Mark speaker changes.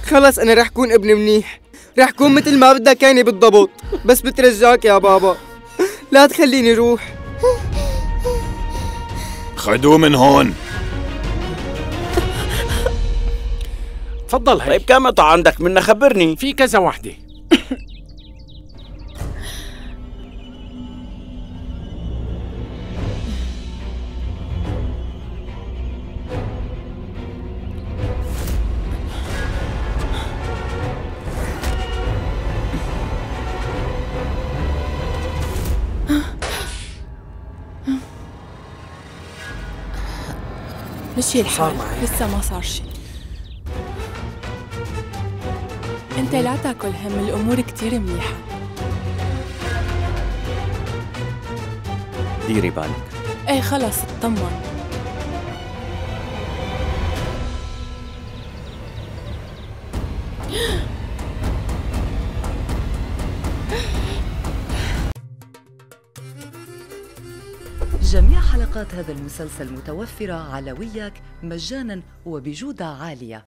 Speaker 1: خلص أنا رح كون ابن منيح، رح كون مثل ما بدك يعني بالضبط. بس بترجاك يا بابا لا تخليني روح.
Speaker 2: خدوه من هون.
Speaker 3: تفضل هي.
Speaker 4: طيب كم قطعة عندك منا خبرني؟
Speaker 3: في كذا وحدة.
Speaker 5: مشي الحال، لسه ما صار شي. انت لا تاكل هم، الامور كتير منيحة.
Speaker 6: ديري بالك.
Speaker 5: ايه خلص اطمن.
Speaker 7: جميع حلقات هذا المسلسل متوفرة على وياك مجاناً وبجودة عالية.